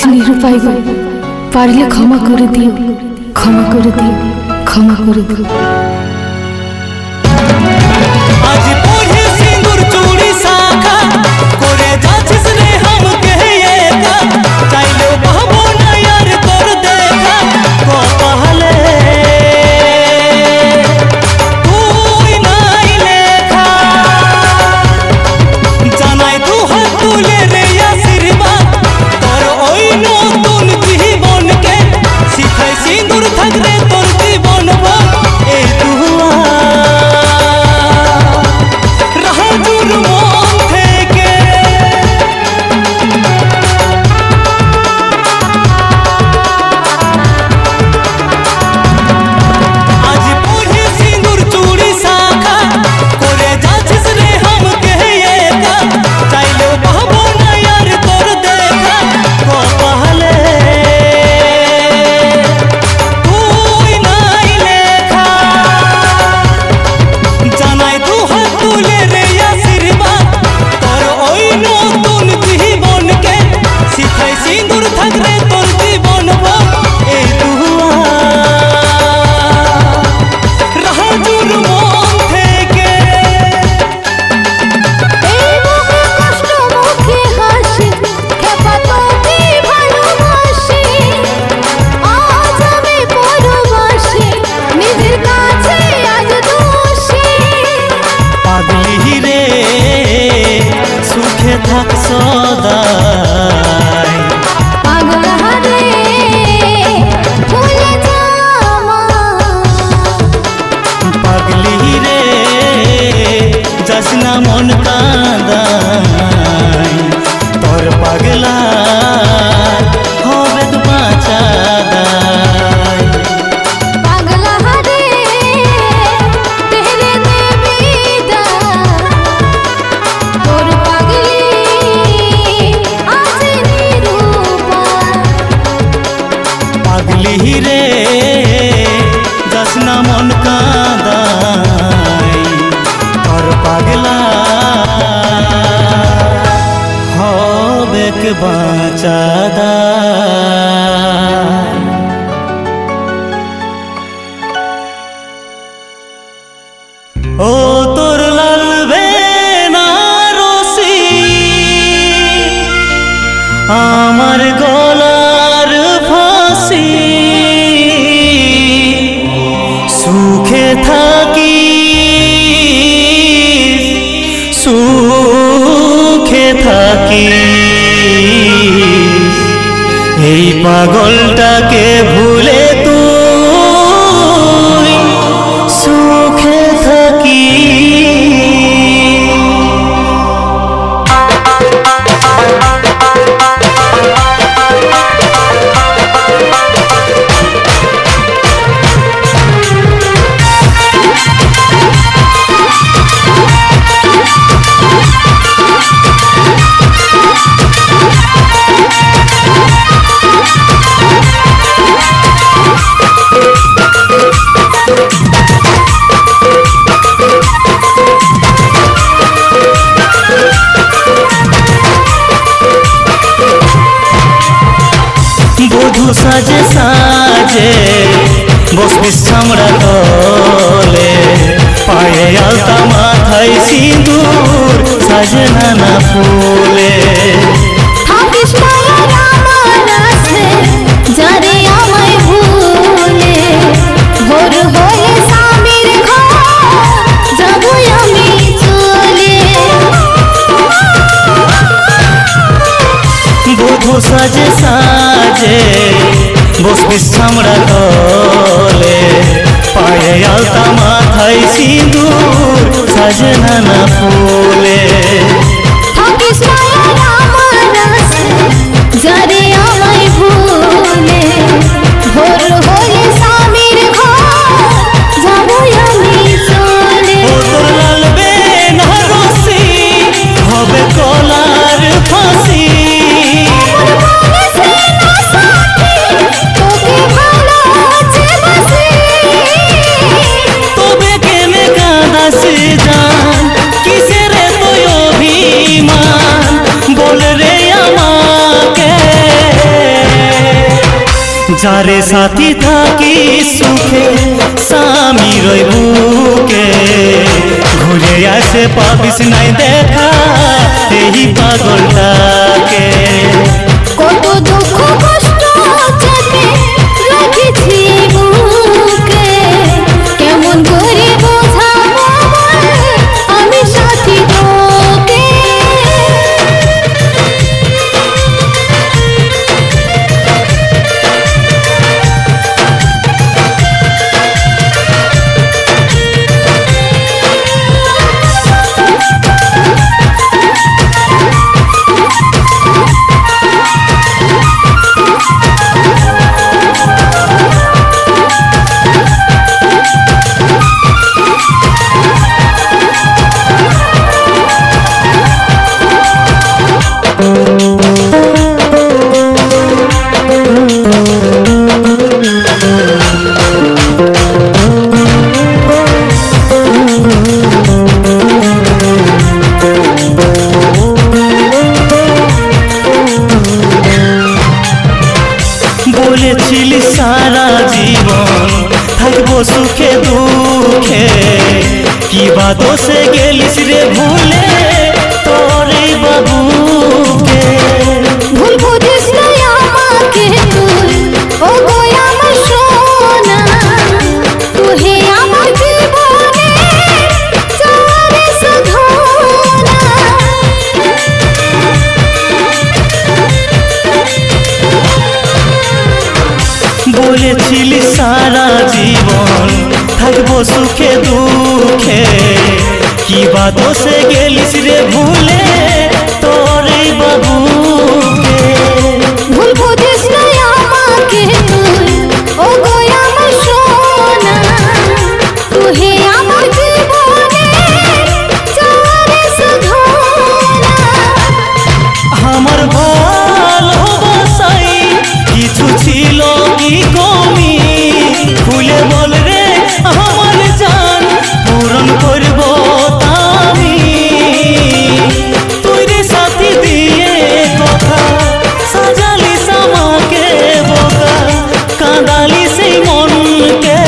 নিরুপায় গো, পারলে ক্ষমা করে দিও, ক্ষমা করে দিও, ক্ষমা করে দিও। আজ পড়ে সিঁদুর চুড়ি শাখা করে যাচ্ছিস রে হামকে একা, চাইলেও পাবো না আর তোর দেখা কপালে তুই নাই লেখা। জানাই দু হাত তুলে রে আশীর্বাদ তোর ওই নতুন জীবনকে, শিখাই সিঁদুর থাকবে তোর জীবন ভর এই দুয়া রাজুর মন থেকে। আজ পড়ে সিঁদুর চুড়ি শাখা করে যাচ্ছিস রে হামকে একা, চাইলেও পাবো না আর তোর দেখা কপালে তুই নাই লেখা। জানাই দু হাত তুলে রে আশীর্বাদ তোর ওই নতুন জীবনকে, শিখাই সিঁদুর থাকবে তোর জীবন ভর এই দুয়া রাজুর মন থেকে। এই বুকে কষ্ট মুখে হাসি, খেপা তোকে ভালোবাসি, আজ আমি পরবাসী, নিজের কাছে আজ দোষী। পাগলি রে সুখে থাক সদাই, পাগলা রে ভুলে যা আমায়। পাগলি রে যাস না মন কাঁদাই, তোর পাগলা হবে তো বাঁচা দায়। পাগলা রে তেরে দে বিদায়, তোর পাগলি আজ নিরূপায়। পাগলি রে যাস না মন কাঁদাই, তোর পাগলা হবে কে বাঁচা দায়। ও তোর লাল বেনারসি আমার গলার ফাঁসি, সুখে থাকি সুখে থাকি, এই পাগলটাকে ভুলে তুই সুখে থাকি। বধূ সাজে সাজে বসবিস চামড়া তলে, পায়ে আলতা মাথায় সিঁদুর সাজে নানা ফুলে। থাকিস না আর আমার আশে, যারে আমায় ভুলে, ভোর হয়ে স্বামীর ঘর যাবো আমি চলে। বধূ সাজে সাজে বসবিস চামড়া তলে, পায়ে আলতা মাথায় সিঁদুর সাজে নানা ফুলে। থাকিস না আর আমার আশে, যারে আমায় ভুলে, ভোর হয়ে স্বামীর ঘর যাবো আমি চলে। ও তোর লাল বেনারসি হবে কলার ফাঁসি, তোকে ভালোবাসি বাসি, তবে কেনে কাঁদাসি জান কিসের তুই অভিমান, বল রে আমাকে যারে সাথী থাকি সুখে স্বামী রইবুকে ঘুরে আসে পাবিস নাই দেখা এই পাগলটাকে কত দুঃখ কষ্ট চাপে রাখিছি বুকে কেমন করে বোঝাবো আমি সাথী তোকে বলেছিলি সারা জীবন থাকবো সুখে দুঃখে কি বা দোষে গেলিস রে ভুলে তোরে বাবুকে ভুল বুঝিস না আমাকে তুই ও গো আমার সোনা তুই আমার জীবনে চারে সাধনা বলেছিলি সারা জীবন থাকবো সুখে দুঃখে কি বা দোষে গেলিস রে ভুলে তোরে বাবুকে ভুল বুঝিস না আমাকে তুই ও গো আমার সোনা তুই আমার জীবনে চারে সাধনা আমার ভালোবাসাই কিছু ছিল কি কমি খুলে বল রে আমার জান পূরণ করব আমি তুই রে সাথী দিয়ে কথা সাজালিস আমাকে বোকা কাঁদালি সেই মনকে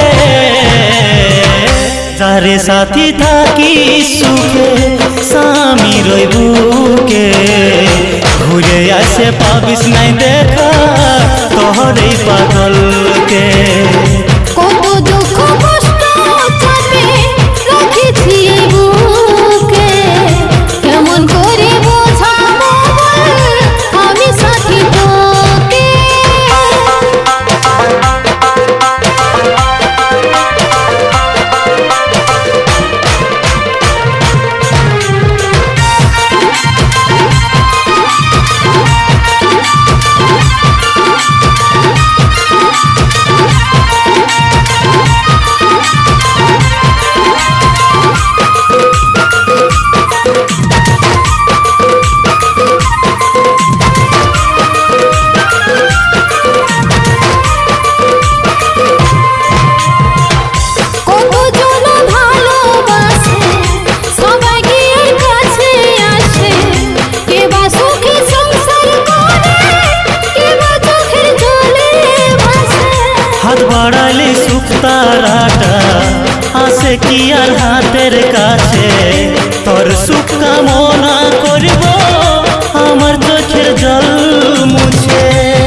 যারে সাথী থাকি সুখে স্বামী রইবুকে ঘুরে আসে পাবিস নাই দেখা তোহরে পাগলকে কত দুঃখ কষ্ট চাপে রাখিছি বুকে কেমন করে বোঝাবো আমি সাথী তোকে তারাটা আসে কি আর হাতের কাছে তোর সুখ কামনা করব আমার চোখের জল মুছে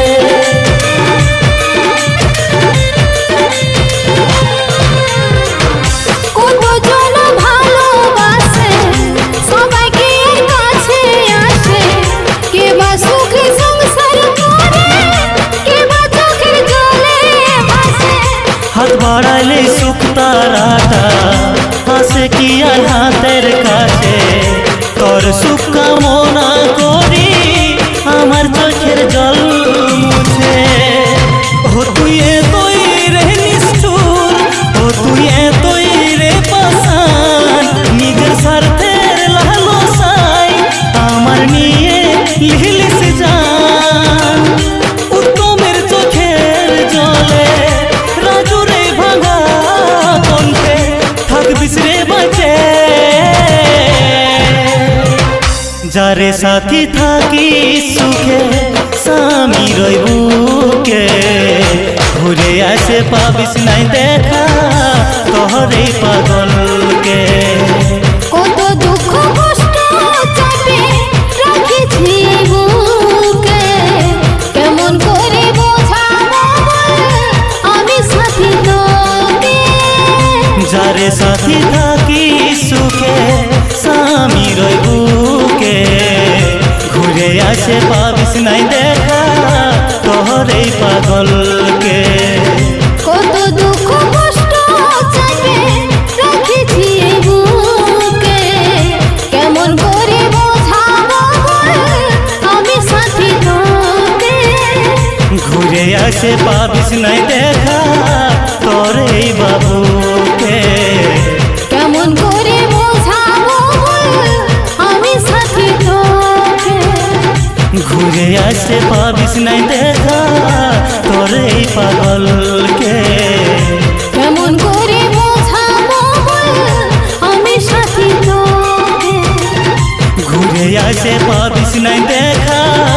হাত বাড়াইলে সুখ তারাটা আসে কি আর হাতের কাছে তোর সুখ কামনা করি আমার চোখের জল মুছে ও তুই এতই রে নিষ্ঠুর ও তুই এতই রে পাষাণ নিজের স্বার্থের লালসায় আমার নিয়ে লিখলিস জান উত্তমের চোখের জলে রাজুরে ভাঙা কণ্ঠে থাকবিস রে বাঁচে যারে সাথী থাকি সুখে স্বামী রইবুকে पाबिस नहीं देखा तोहरे पागल के কত দুঃখ কষ্ট চাপে রাখেছি বুকে কেমন করে বোঝাবো আমি সাথী তোকে যারে সাথী থাকি সুখে স্বামী রই বুকে ঘুরে আসে পাবিস নাই দেখা তোহরে পাগল কে কত দুঃখ কষ্ট চাপে রাখেছি বুকে কেমন করে বোঝাবো আমি সাথী তোকে ঘুরে আসে পাবিস নাই দেখা তোরে বাবুকে কেমন করে বোঝাবো আমি সাথী তোকে ঘুরে আসে পাবিস নাই দেখা তোরে পাগল কে কেমন করে বোঝাবো আমি সাথী তোকে ঘুরে আসে পাবিস নাই দেখা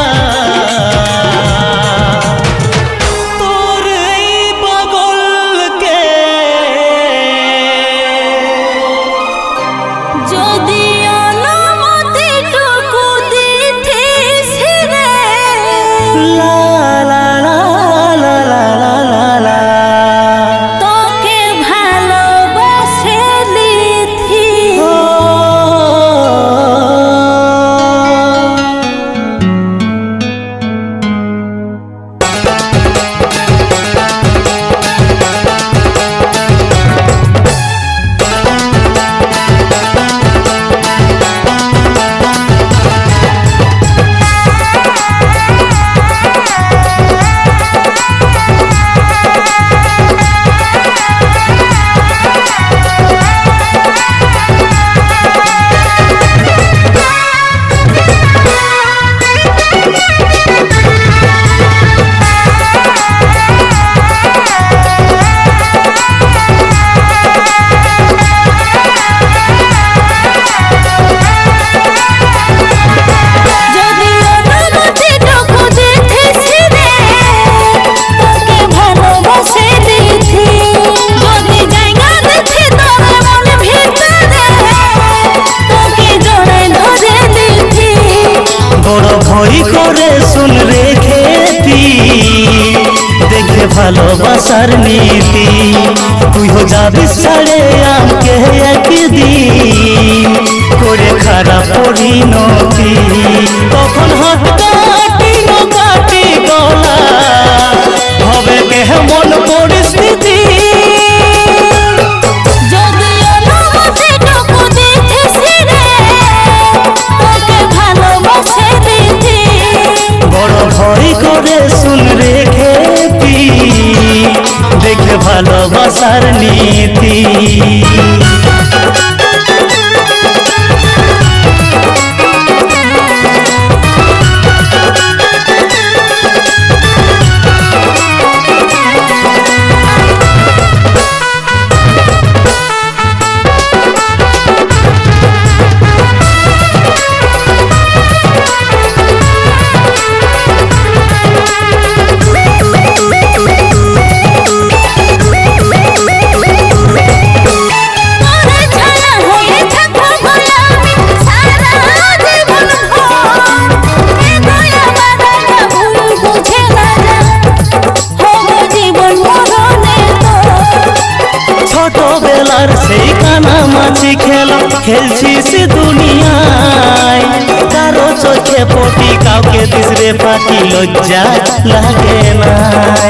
ভালোবাসার নীতি তুইও যাবি ছাড়ে আমাকে একদিন করে খারাপ পরিণতি তখন হাত কাটি কাটি গলা হবে কেমন পরিস্থিতি বড় ভয় করে শুন রেখে দেখে ভালোবাসার নীতি ছোটবেলার সেই কানামাছি খেলা খেলছিস দুনিয়ায় কারো চোখে পটি কাউকে দিসরে পাটি লজ্জা লাগে নাই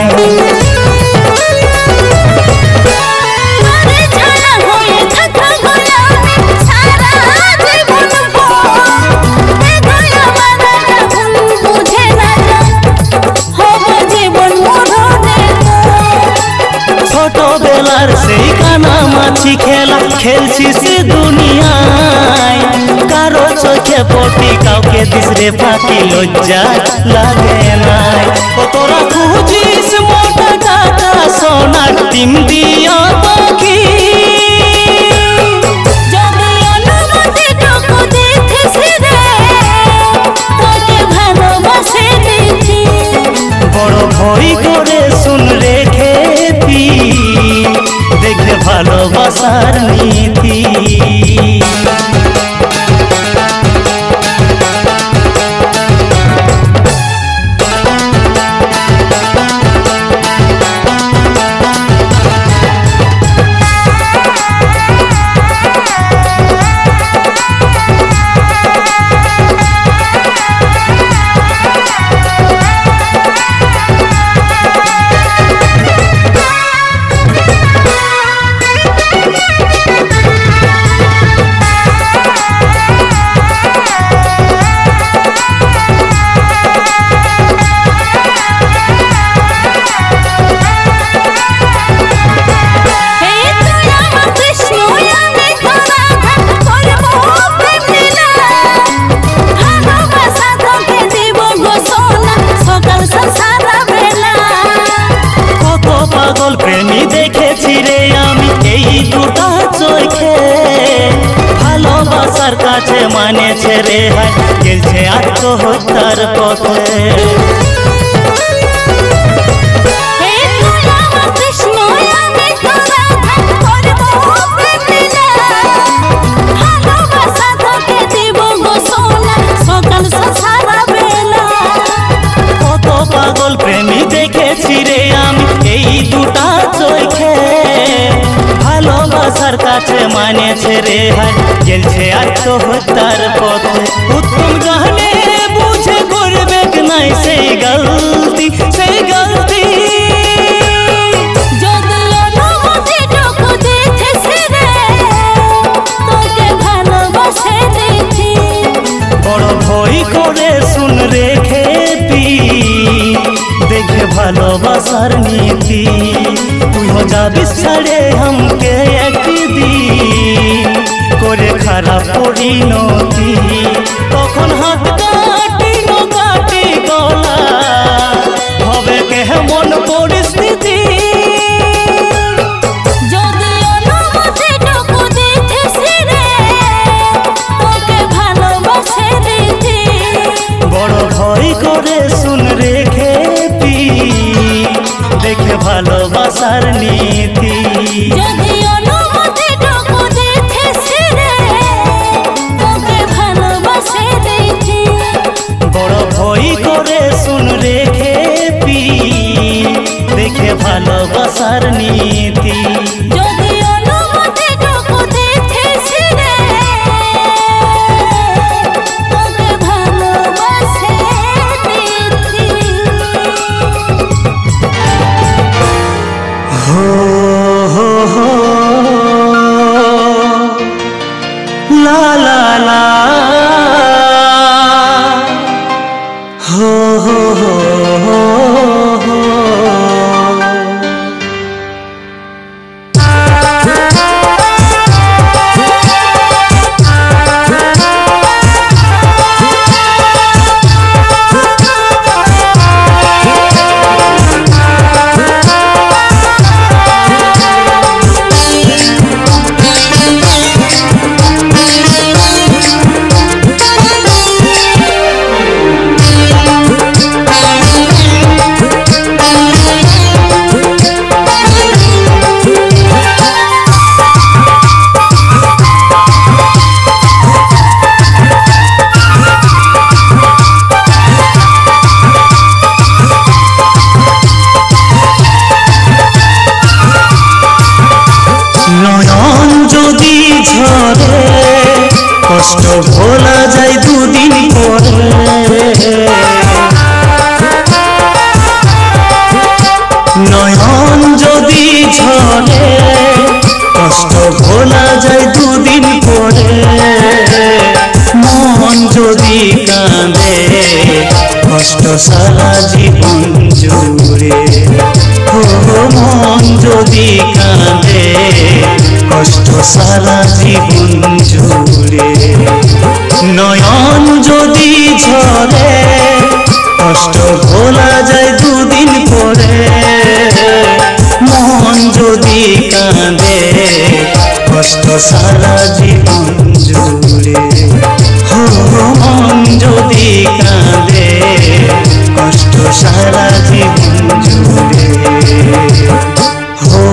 ছোটবেলার সেই কানামাছি খেলা খেলছিস দুনিয়ায় কারো চোখে পটি কাউকে দিসরে ফাঁকি লজ্জা লাগে নাই ও তোরা খুঁজিস মোটা টাকা সোনার টিম দিয়া পাখি বড় ভয় করে শুন রেখে দেখে ভালোবাসার নীতি। প্রেমী দেখেছি রে আমি এই দুটা চোখে, ভালোবাসার কাছে মানেছে রে হায় গেলছে আত্মহত্যার পথে। কত পাগল প্রেমী দেখেছি রে আমি এই দুটা চোখে, ভালোবাসার কাছে মানেছে রে হায় গেলছে আত্মহত্যার পথে। উত্তম জানে বুঝে করবে নাই সেই গলতি, সেই গলতি। বড় ভয় করে শুন রেখে দেখে ভালোবাসার নীতি। তুই हो যাবি ছাড়ে हमके একদিন করে খারাপ পরিণতি। তখন হাত কাটি কাটি গলা হবে কেমন পরিস্থিতি। বড় ভয় করে শুন রেখে দেখে ভালোবাসার নীতি। বড় ভয় করে শুন রেখে দেখে ভালোবাসার নীতি। ला ला ला हो हो हो हो हो। নয়ন যদি ঝরে কষ্ট ভোলা যায় দুদিন পরে। নয়ন যদি ঝরে কষ্ট ভোলা যায় দুদিন পরে। মন যদি কাঁদে কষ্ট সারা জীবন জুড়ে। মন যদি কাঁদে কষ্ট সারা জীবন জুড়ে। নয়ন যদি ঝরে কষ্ট ভোলা যায় দুদিন পরে। মন যদি কাঁদে কষ্ট সারা জীবন জুড়ে। মন যদি কাঁদে কষ্ট সারা জীবন জুড়ে। हो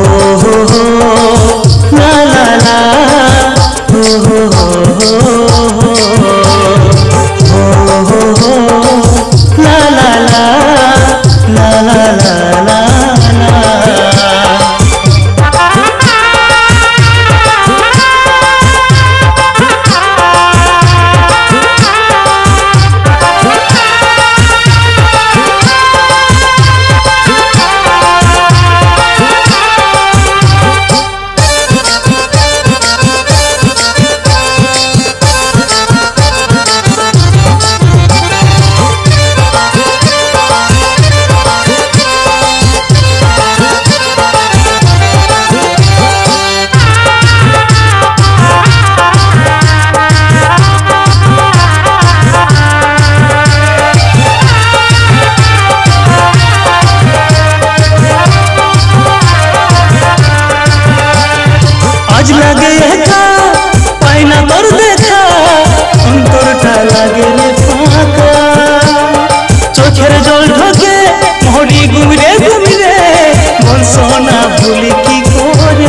ঘুমিরে বল সোনা ভুলি কি করে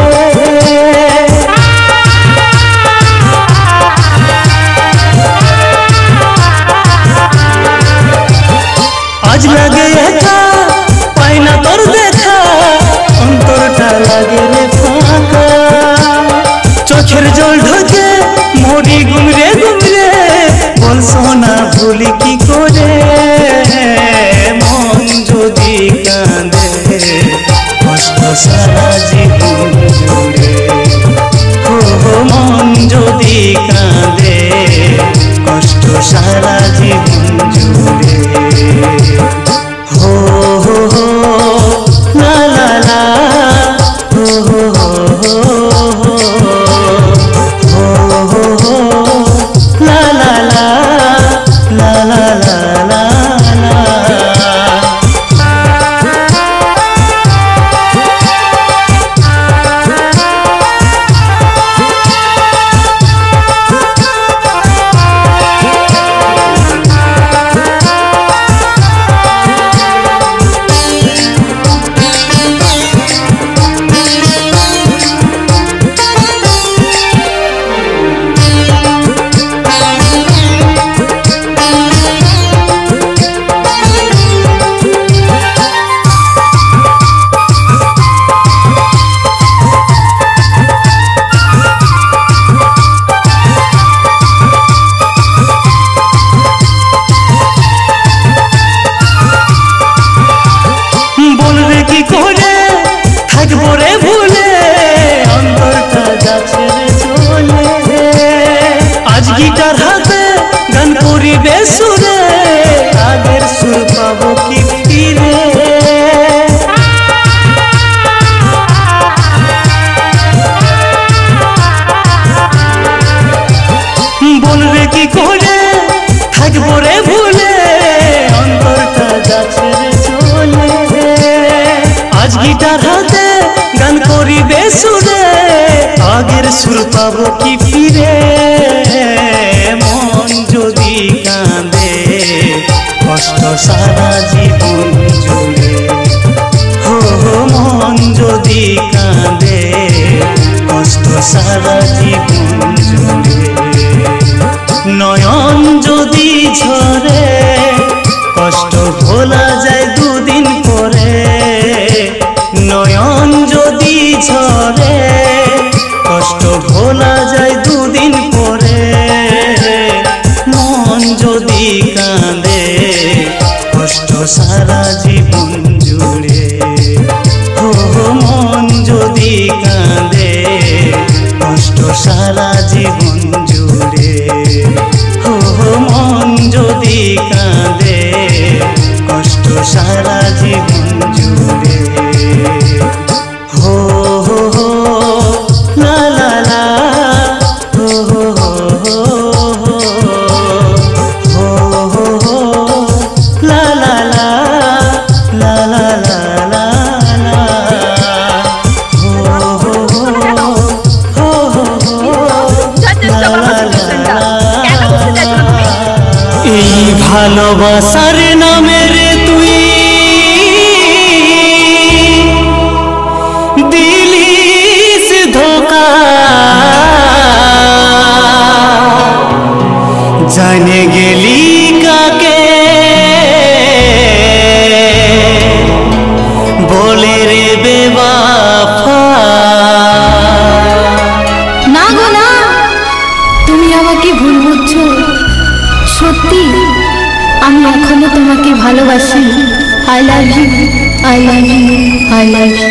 আজ লাগে একা পাই না তোর দেখা অন্তরটা লাগে রে ফাঁকা চোখের জল ঢোকে মরি ঘুমরে ঘুমরে বল সোনা ভুলি কি করে মন যদি কাঁদে কষ্ট সারা জীবন জুড়ে মন যদি কাঁদে কষ্ট সারা জীবন জুড়ে হো হো হো লা লা লা হো হো হো হো হো লা লা লা লা লা লা লা সুরে আগের সুর পাবো কি ফিরে বলবে কি করে থাকবো রে ভুলে অন্তরটা যাচ্ছে রে চলে আজ গিটার হাতে গান করিবে সুরে আগের সুর পাবো কি ফিরে মন যদি কাঁদে কষ্ট সারা জীবন জুড়ে হো মন যদি কাঁদে কষ্ট সারা জীবন জুড়ে নয়ন যদি ঝরে কষ্ট ভোলা যায় দুদিন পরে নয়ন যদি ঝরে কষ্ট ভোলা যায় দুদিন পরে মন যদি কাঁদে কষ্ট সারা জীবন জুড়ে হো মন যদি কাঁদে কষ্ট সারা জীবন জুড়ে হো মন যদি কাঁদে কষ্ট সারা জীবন জুড়ে হো হো হো লা লা লা হো হো হো হো হো হো লা লা লা লা লা লা লা লা হো হো হো হো এই ভালোবাসার নামে রে তুই দিলিস ধোকা জানে গেলি কাকে বলে রে বেওয়াফা না গো না তুমি আমাকে ভুল বুঝছো সত্যি আমি এখনো তোমাকে ভালোবাসি I love you I love you I love you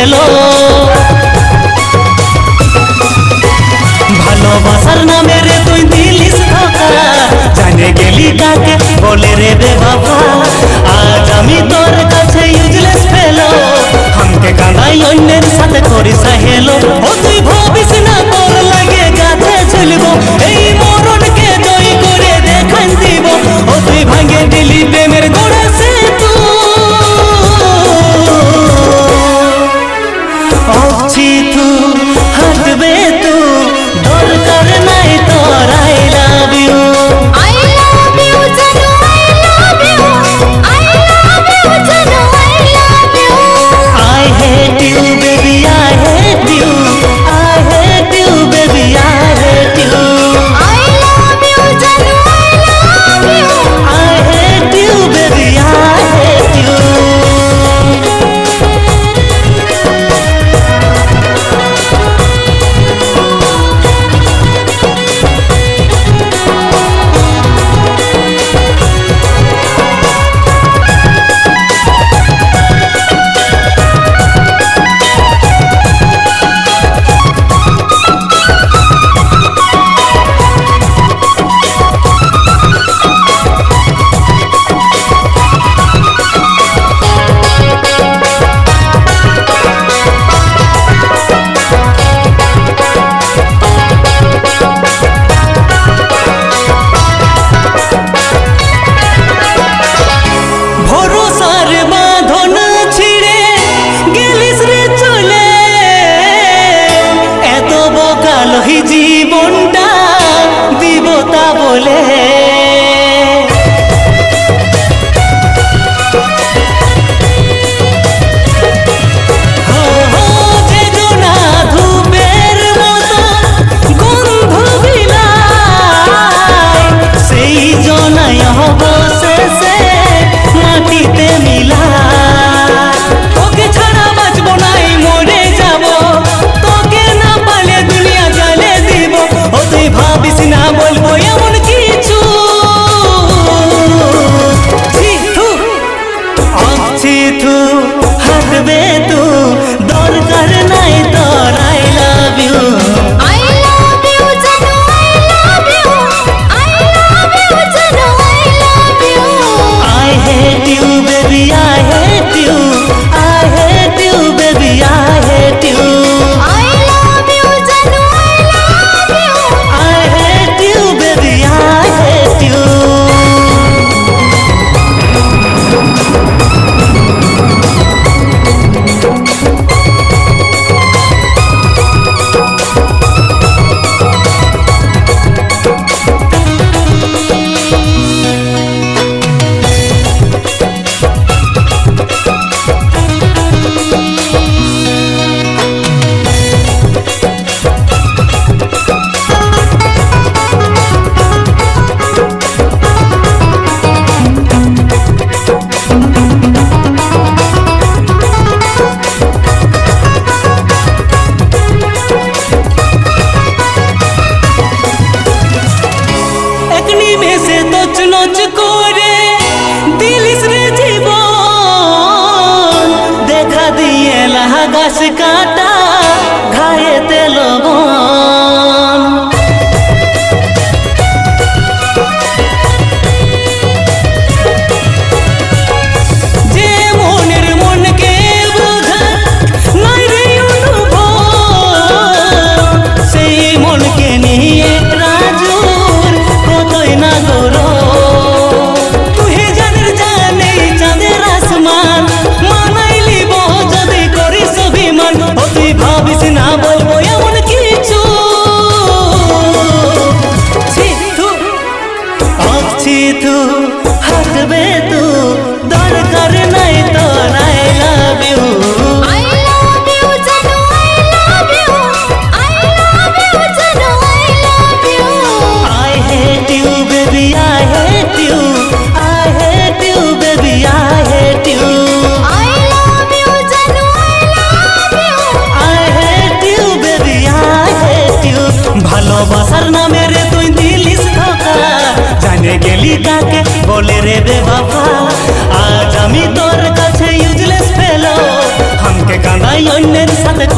ফেলো ভালোবাসার নামে রে তুই দিলিস ধোকা জানে গেলি কাকে বলে রে বেবাবা আজ আমি তোর কাছে ইউজলেস ফেলো हमके কাঁদাই অন্যের সাথে করিস হেলো ও তুই ভাবিস না তোর লাগে গাছে ঝুলব এই মরণকে জয় করে দেখান দিব ও তুই ভাঙে দিলি প্রেমের গোড়া সে তু অছি তু হাঁটবে তু দরকার নাই তোর আই লাভ ইউ জানো I love you জানো I hate you baby I hate you I hate you baby I hate you I love you জানো I hate you baby I hate you ভরসার বাঁধন ছিঁড়ে গেলিস রে চলে এত বোকালহি জীবনটা দিব তা বলে যে জোনা ধূপের মতো গন্ধ বিলায় সেই জনাই অবশেষে মাটিতে মিলা তোকে ছাড়া বাঁচবো নাই মরে যাব তোকে না পালে দুনিয়া জ্বালে দিব ও তুই ভাবিস না বলবো এমন কিছু ছি থু হাঁটবে তু দরকার নাই তোর I love you I love you জানো I love you জানো I hate you baby I hate you I hate you baby I hate you I love you জানো I hate you baby I hate you এক নিমেষে তছনছ করে দিলিস রে জীবন দেখা দিয়ে লাগাস কাটা ঘায়েতে লবণ যে মনের মনকে বোঝা নাই রে অনুভব সেই মনকে নিয়ে রাজুর কতই না গরো তুই জানের জানে চাঁদের আসমান মানাইলি বহ যদি করিস অভিমান ও তুই ভাবিস না বলবো এমন কিছু ছি থু হাঁটবে তু দরকার নাই তোর I love you I love you জানো I love you জানো I hate you baby I hate you I hate you baby I hate you I love you জানো I hate you baby I hate you ভালোবাসার নামে রে তুই দিলিস ধোকা জানে গেলি কাকে বলে রে বেবাবা আজ আমি তোর কাছে ইউজলেস ফেলো हमके কাঁদাই অন্য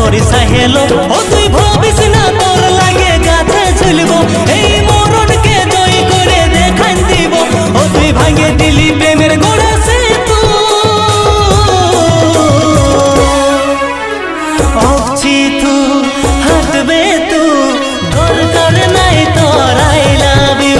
বরিশা হেলো ও তুই ভাবিস না তোর লাগে গাছে ঝুলবো এই মরণকে জয় করে দেখান দিব ও তুই ভাঙে দিলি প্রেমের গোড়া সে তু অছি তু হাঁটবে তু দরকার নাই তোর আই লাভ ইউ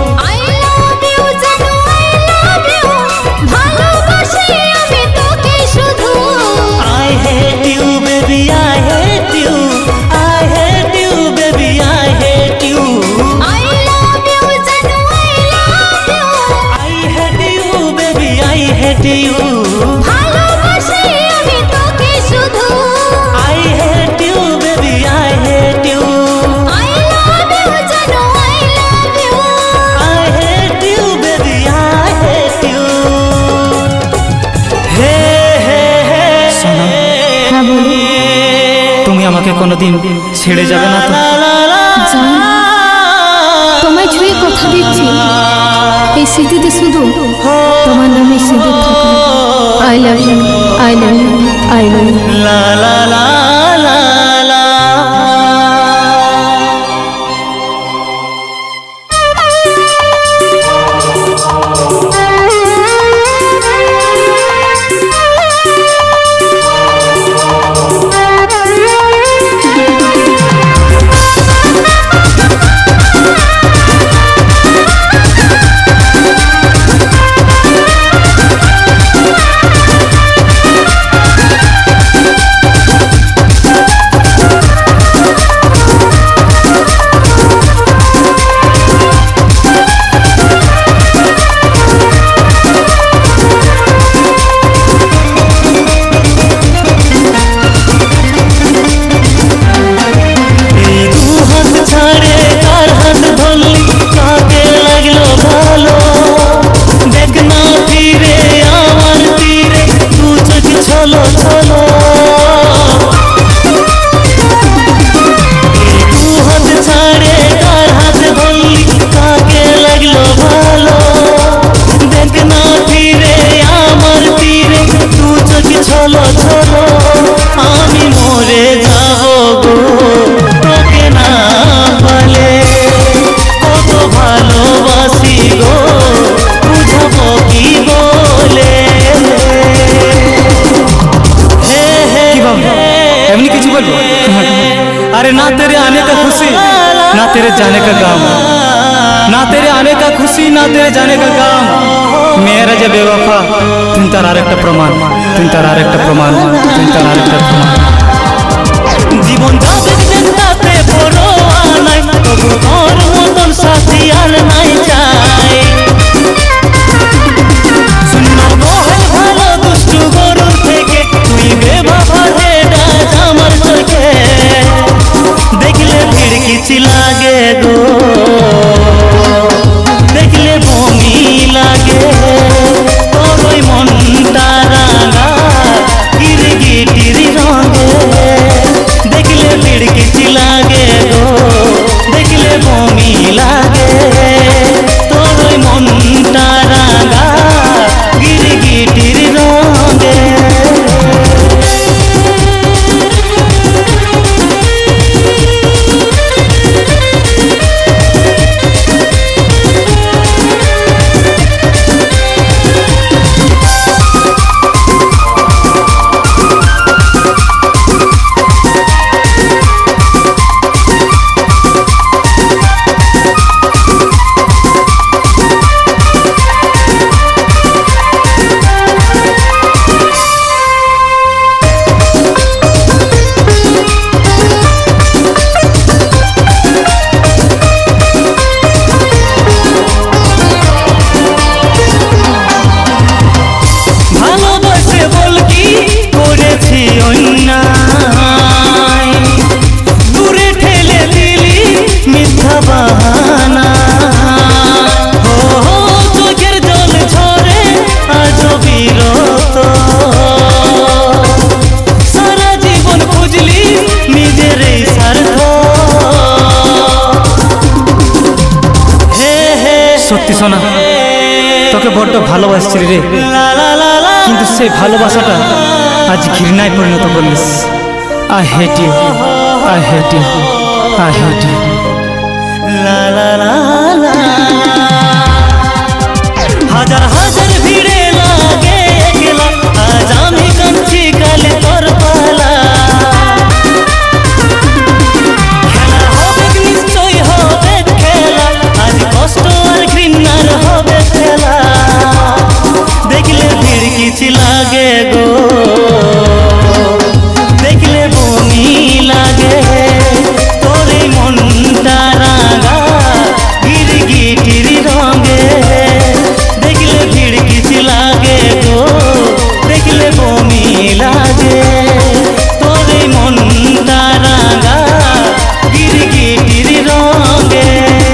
কোনদিন ছেড়ে যাবে না তো? তোমায় ছুঁয়ে কথা দিচ্ছি এই স্মৃতিতে শুধু তোমার নামে সিঁদুর থাকবে। I love you, I love you, I love you. লা লা লা লা লা अरे ना तेरे आने का खुशी ना तेरे जाने का गम, ना तेरे आने का खुशी ना तेरे जाने का गम। मेरा जे बेवफा तुम तार आरेकटा प्रमाण, तुम तार आरेकटा प्रमाण, तुम तार आरेकटा प्रमाण। জীবন যাবে চিন্তাতে পরোয়া নাই তবু তোর মতন সাথী আর নাই চাই। সুন্দর মহল ভালো দুষ্টু গরু থেকে তুই বেবাফা হেডা আমার চোখে দেখলে ভিড় কিছি লাগে গো, দেখলে বমি লাগে তোর ওই মনটা রাঙা গিরগিটির রঙে দেখলে ভিড় কিছি লাগে গো, দেখলে বমি লাগে তোর ওই মনটা রাঙা গিরগিটির রঙে। সত্যি সোনা তোকে বড্ড ভালোবাসছি রে, কিন্তু সেই ভালোবাসাটা আজ ঘৃণায় পরিণত করলিস। I hate you, I hate you, I hate you. ला ला ला ला हजार हजार ভিড়ে লাগে একলা আজ আমি কাঁদছি কালে তোর পালা খেলা হবে নিশ্চয় হবে খেলা আজ কষ্ট আর ঘৃণার হবে খেলা দেখলে ভিড় কিছু লাগে গো দেখলে বমি লাগে তোর এই মনটা রাঙা গিরগিটির রঙে দেখলে ভিড় কিছু লাগে গো দেখলে বমি লাগে তোর এই মনটা রাঙা গিরগিটির রঙে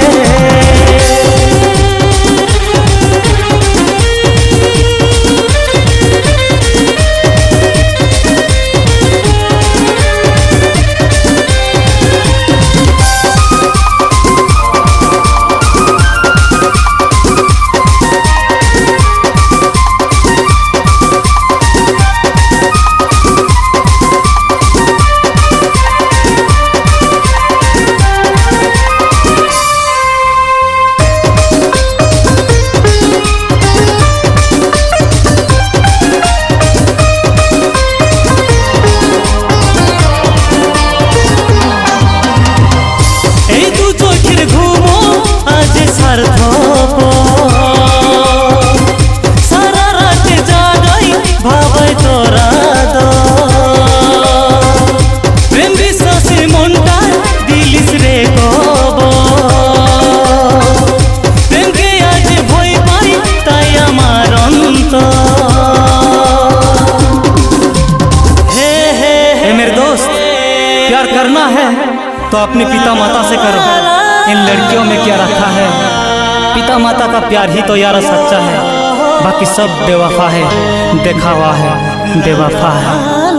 करना है तो अपने पिता माता से करो। इन लड़कियों में क्या रखा है, पिता माता का प्यार ही तो यार सच्चा है, बाकी सब बेवफा है, देखावा है, बेवफा है।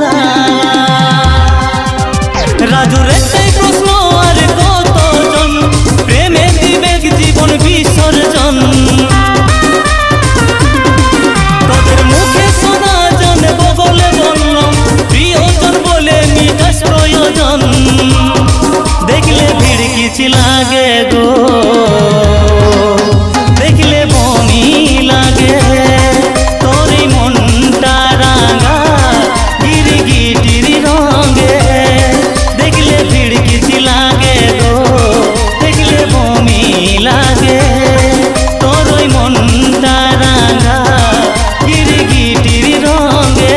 राजू रेते प्रश्न আর কতজন প্রেমে দিবে জীবন বিসর্জন তোদের মুখে শোনা জন বলে বললাম প্রিয়জন বলে নিকাশ প্রয়োজন দেখলে ভিড় কিছু লাগে গো দেখলে বমি লাগে তোর এই মনটা রাঙা গিরগিটির রঙে দেখলে ভিড় কিছু লাগে গো দেখলে বমি লাগে তোর ওই মনটা রাঙা গিরগিটির রঙে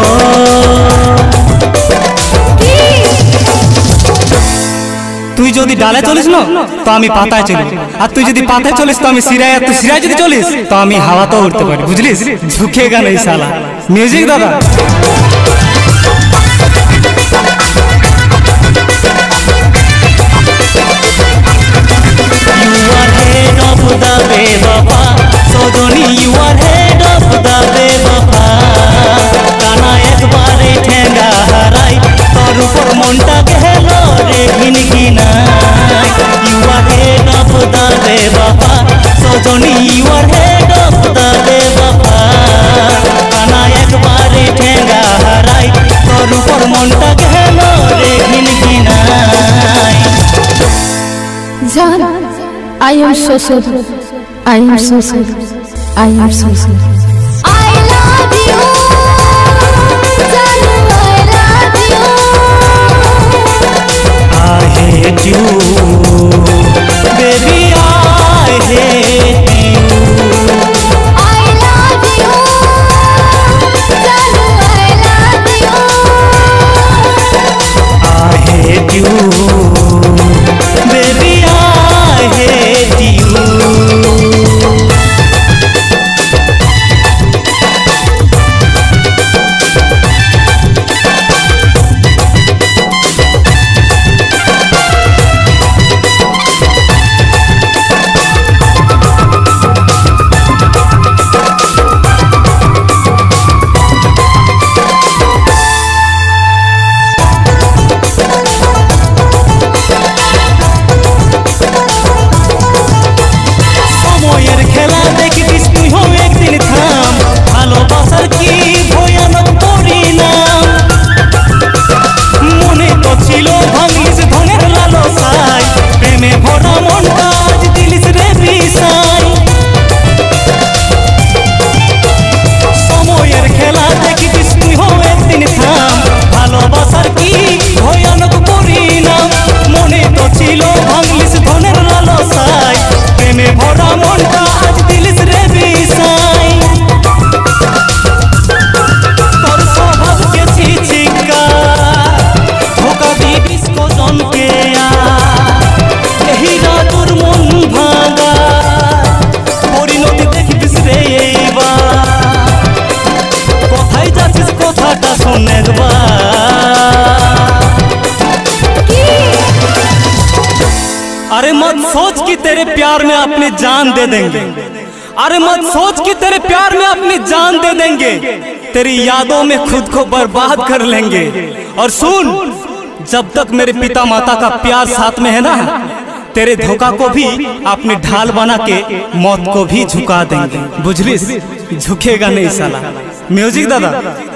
তুই যদি ডালে চলিস না তো আমি পাতায় চলি, আর তুই যদি পাতায় চলিস তো আমি সিরায়, আর তুই সিরায় যদি চলিস তো আমি হাওয়াতেও উঠতে পারি, বুঝলিস? ঝুঁকেগা নেই শালা। মিউজিক দাদা। You are head of the Bewafa Sajani, you are head of the Bewafa. কানা একবারে ঠেঙ্গা হারাই তোর উপর মনটা গেল রে ঘিনঘিনাই। You are head of the Bewafa Sajani, you are head of the Bewafa. কানা একবারে ঠেঙ্গা হারাই তোর উপর মনটা গেল রে ঘিনঘিনাই। জান, I am so sorry. I am so sorry. I am so sorry. I love you. Janu, I love you. I hate you, baby, I hate you. I love you. Janu, I love you. I hate you, baby, I hate you. সময়ের খেলা দেখবিস তুই হো একদিন থাম, ভালোবাসার কি ভয়ানক পরিণাম। মনে তো ছিল ভাঙলিস ধনের লালসায়, প্রেমে ভরা মনটা আজ দিলিস রে বিষাই। সময়ের খেলা দেখবিস তুই হো একদিন থাম, ভালোবাসার কি ভয়ানক পরিণাম। মনে তো ছিল ভাঙলিস ধনের লালসায়, প্রেমে ভরা মনটা আজ দিলিস রে বিষাই। তোর স্বভাব গেছি চিকা, ধোকা দিবিস কজনকে এহিরা তোর মন ভাঙা, পরিণতি দেখবিস রে এইবার। কোথায় যাচ্ছিস কথাটা শোন একবার। अरे मत सोच कि तेरे प्यार में अपनी जान दे देंगे, अरे मत सोच कि तेरे प्यार में अपनी जान दे देंगे, तेरी यादों में खुद को बर्बाद कर लेंगे। और सुन, जब तक मेरे पिता माता का प्यार साथ में है ना, तेरे धोखा को भी अपनी ढाल बना के मौत को भी झुका देंगे, बुझलिस? झुकेगा नहीं साला। म्यूजिक दादा।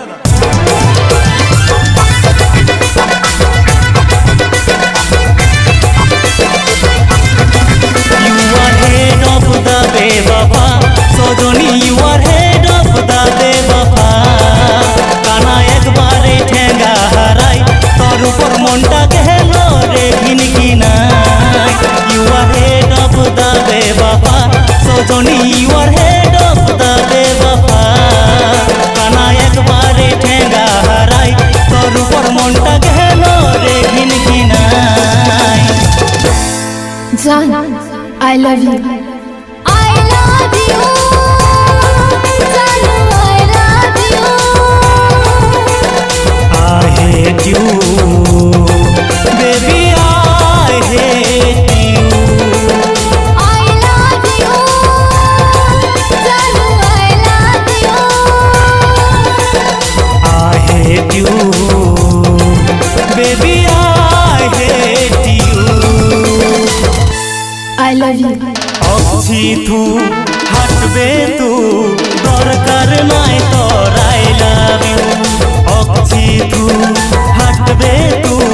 You are head of the Bewafa Sajani, you are head of the Bewafa. কানা একবারে ঠেঙ্গা হারাই তোর উপর মনটা গেল রে ঘিনঘিনাই। You are head of the Bewafa Sajani, you are head of the Bewafa. কানা একবারে ঠেঙ্গা হারাই তোর উপর মনটা গেল রে ঘিনঘিনাই। জান, I love you. I love you. Janu, I love you. I hate you, baby, I hate you. I love you. Janu, I love you. I hate you, baby, I hate you. I love you. অছি তু হাঁটবে তু দরকার নাই তোর I love you। অছি তু হাঁটবে তু